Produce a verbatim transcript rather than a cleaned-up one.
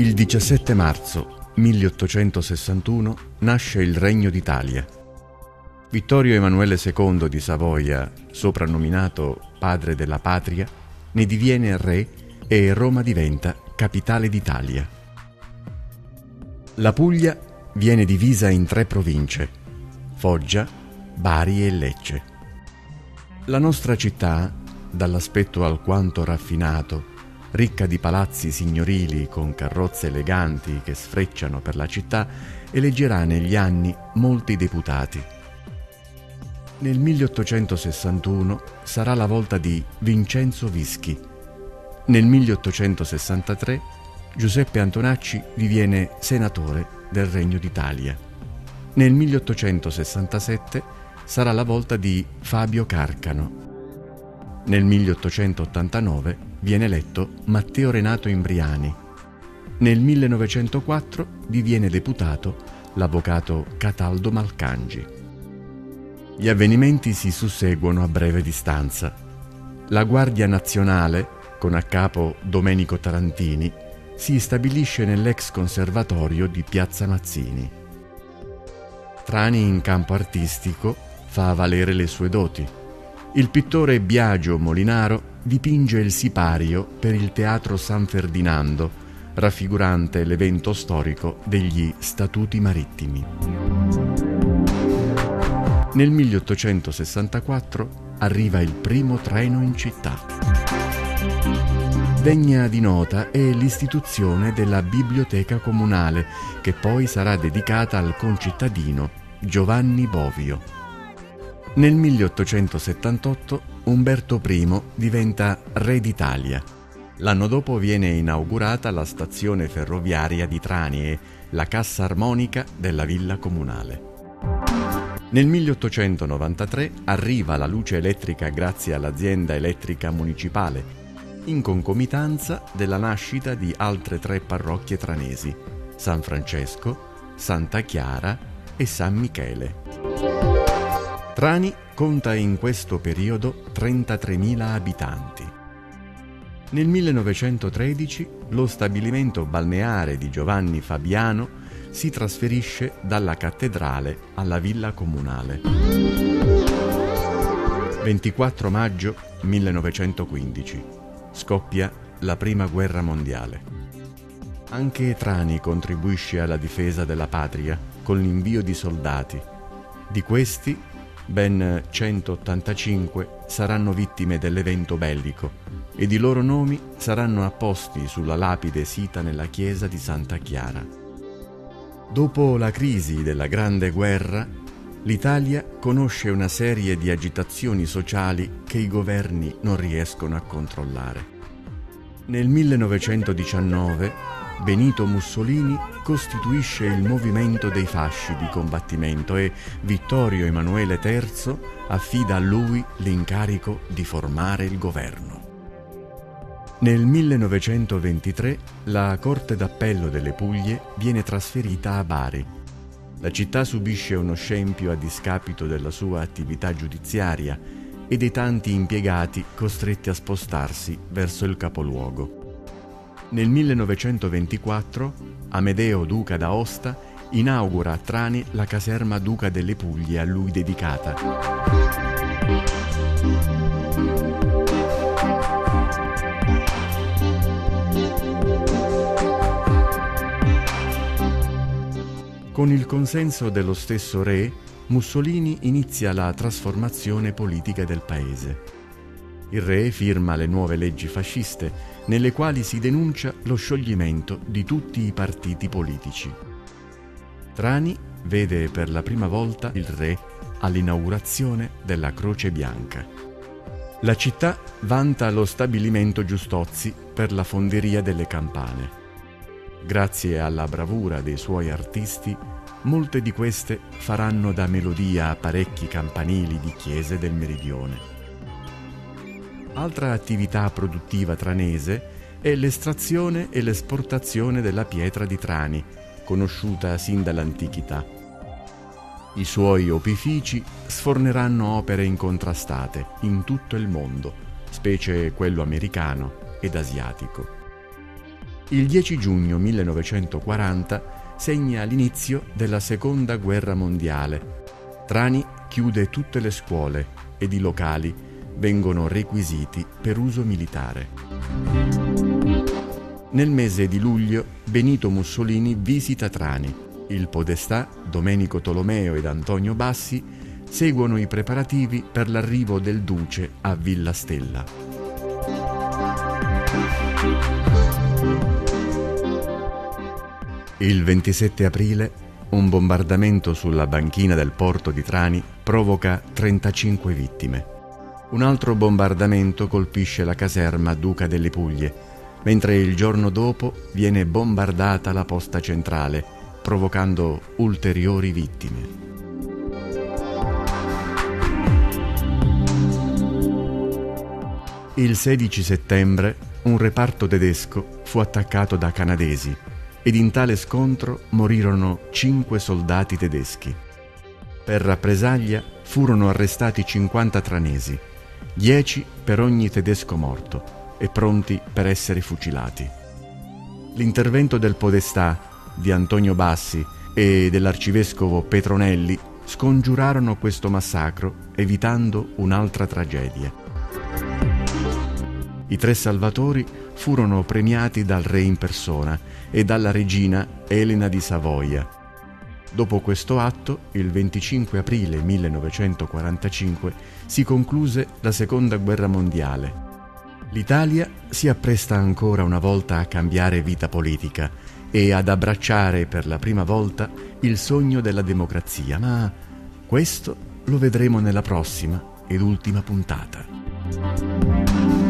Il diciassette marzo milleottocentosessantuno nasce il Regno d'Italia. Vittorio Emanuele secondo di Savoia, soprannominato padre della patria, ne diviene re e Roma diventa capitale d'Italia. La Puglia viene divisa in tre province: Foggia, Bari e Lecce. La nostra città, dall'aspetto alquanto raffinato, ricca di palazzi signorili con carrozze eleganti che sfrecciano per la città, eleggerà negli anni molti deputati. Nel milleottocentosessantuno sarà la volta di Vincenzo Vischi. Nel milleottocentosessantatré Giuseppe Antonacci diviene senatore del Regno d'Italia. Nel milleottocentosessantasette sarà la volta di Fabio Carcano. Nel milleottocentottantanove viene eletto Matteo Renato Imbriani. Nel millenovecentoquattro diviene deputato l'avvocato Cataldo Malcangi. Gli avvenimenti si susseguono a breve distanza. La Guardia Nazionale, con a capo Domenico Tarantini, si stabilisce nell'ex conservatorio di Piazza Mazzini. Trani in campo artistico fa valere le sue doti. Il pittore Biagio Molinaro dipinge il sipario per il Teatro San Ferdinando, raffigurante l'evento storico degli Statuti Marittimi. Nel milleottocentosessantaquattro arriva il primo treno in città. Degna di nota è l'istituzione della Biblioteca Comunale, che poi sarà dedicata al concittadino Giovanni Bovio. Nel milleottocentosettantotto Umberto primo diventa re d'Italia. L'anno dopo viene inaugurata la stazione ferroviaria di Trani e la cassa armonica della villa comunale. Nel milleottocentonovantatré arriva la luce elettrica grazie all'azienda elettrica municipale, in concomitanza della nascita di altre tre parrocchie tranesi: San Francesco, Santa Chiara e San Michele. Trani conta in questo periodo trentatremila abitanti. Nel millenovecentotredici lo stabilimento balneare di Giovanni Fabiano si trasferisce dalla cattedrale alla villa comunale. ventiquattro maggio millenovecentoquindici. Scoppia la Prima Guerra Mondiale. Anche Trani contribuisce alla difesa della patria con l'invio di soldati. Di questi, ben centottantacinque saranno vittime dell'evento bellico ed i loro nomi saranno apposti sulla lapide sita nella chiesa di Santa Chiara. Dopo la crisi della Grande Guerra, l'Italia conosce una serie di agitazioni sociali che i governi non riescono a controllare. Nel millenovecentodiciannove Benito Mussolini costituisce il Movimento dei Fasci di combattimento e Vittorio Emanuele terzo affida a lui l'incarico di formare il governo. Nel millenovecentoventitré la Corte d'Appello delle Puglie viene trasferita a Bari. La città subisce uno scempio a discapito della sua attività giudiziaria e dei tanti impiegati costretti a spostarsi verso il capoluogo. Nel millenovecentoventiquattro Amedeo Duca d'Aosta inaugura a Trani la caserma Duca delle Puglie a lui dedicata. Con il consenso dello stesso re, Mussolini inizia la trasformazione politica del paese. Il re firma le nuove leggi fasciste, nelle quali si denuncia lo scioglimento di tutti i partiti politici. Trani vede per la prima volta il re all'inaugurazione della Croce Bianca. La città vanta lo stabilimento Giustozzi per la fonderia delle campane. Grazie alla bravura dei suoi artisti, molte di queste faranno da melodia a parecchi campanili di chiese del meridione. Altra attività produttiva tranese è l'estrazione e l'esportazione della pietra di Trani, conosciuta sin dall'antichità. I suoi opifici sforneranno opere incontrastate in tutto il mondo, specie quello americano ed asiatico. Il dieci giugno millenovecentoquaranta segna l'inizio della Seconda Guerra Mondiale. Trani chiude tutte le scuole ed i locali vengono requisiti per uso militare. Nel mese di luglio Benito Mussolini visita Trani. Il podestà Domenico Tolomeo ed Antonio Bassi seguono i preparativi per l'arrivo del duce a Villa Stella. Il ventisette aprile un bombardamento sulla banchina del porto di Trani provoca trentacinque vittime. Un altro bombardamento colpisce la caserma Duca delle Puglie, mentre il giorno dopo viene bombardata la posta centrale, provocando ulteriori vittime. Il sedici settembre un reparto tedesco fu attaccato da canadesi ed in tale scontro morirono cinque soldati tedeschi. Per rappresaglia furono arrestati cinquanta tranesi, dieci per ogni tedesco morto e pronti per essere fucilati. L'intervento del podestà, di Antonio Bassi e dell'arcivescovo Petronelli scongiurarono questo massacro, evitando un'altra tragedia. I tre salvatori furono premiati dal re in persona e dalla regina Elena di Savoia. Dopo questo atto, il venticinque aprile millenovecentoquarantacinque, si concluse la Seconda Guerra Mondiale. L'Italia si appresta ancora una volta a cambiare vita politica e ad abbracciare per la prima volta il sogno della democrazia, ma questo lo vedremo nella prossima ed ultima puntata.